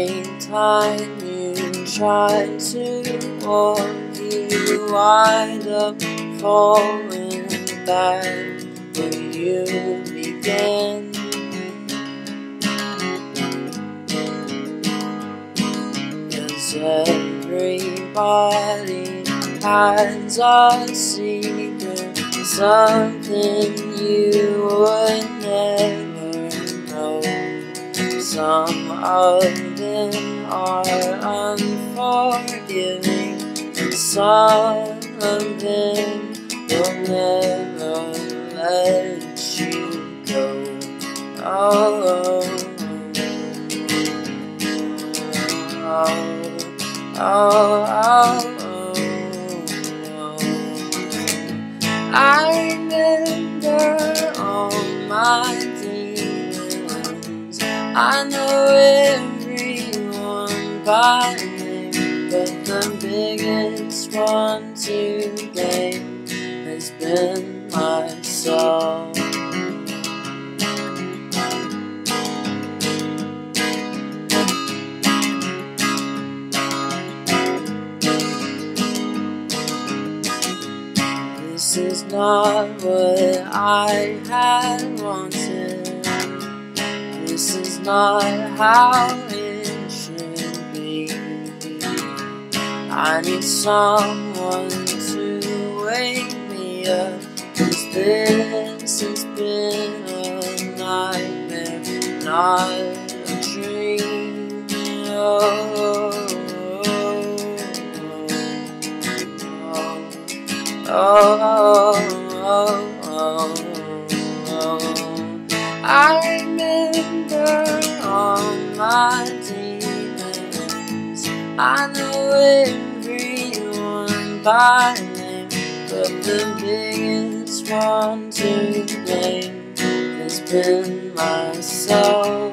Every time you try to walk, you wind up falling back where you began. 'Cause everybody has a secret, something you would never know. Some of them are unforgiving, and some of them will never let you go. Oh, oh, oh, I remember all my demons. I know everyone by name, but the biggest one to blame has been myself. This is not what I had wanted. This is not how it should be. I need someone to wake me up, 'cause this has been a nightmare, not a dream. Oh, I remember all my demons. I know everyone by name, but the biggest one to blame has been myself.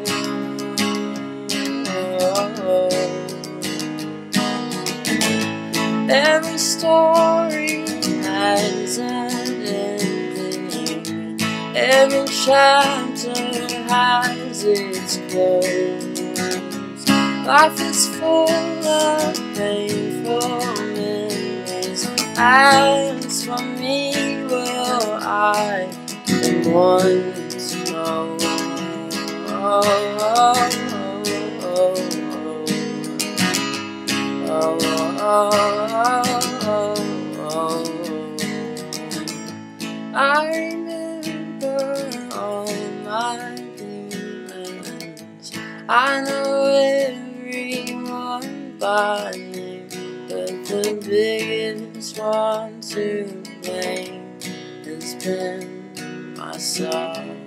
Every story has an ending. Every chapter has its close. Life is full of painful memories. As for me, well, I am one to know. I remember all my demons. I know everyone by name, but the biggest one to blame has been myself.